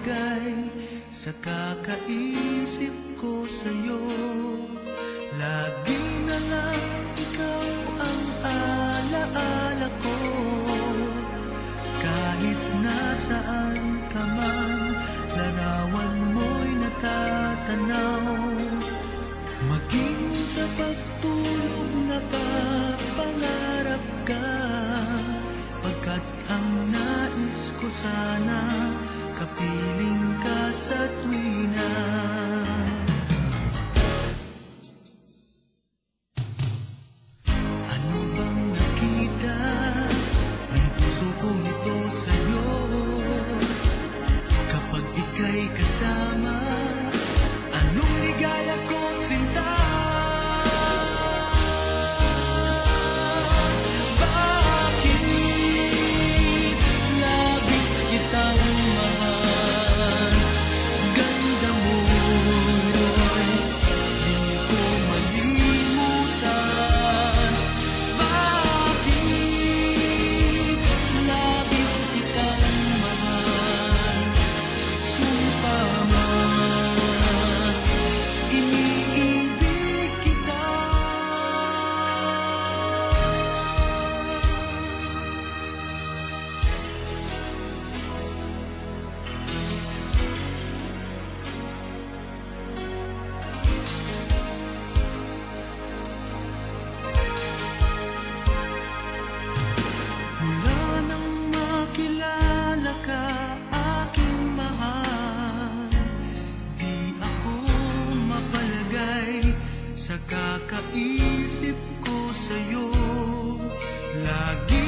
mapalagay sa kakaisip ko sa'yo. Lagi na lang ikaw ang alaala ko, kahit nasaan ka man, larawan mo'y natatanaw. Maging sa pagtulog nakapangarap ka, pagkat ang nais ko sana kapiling ka sa tuwina. Ano bang nakita ng puso kong ito sa'yo? Kapag ika'y kasama, anong ligaya ko, sinta? Sa kakaisip ko sa'yo, lagi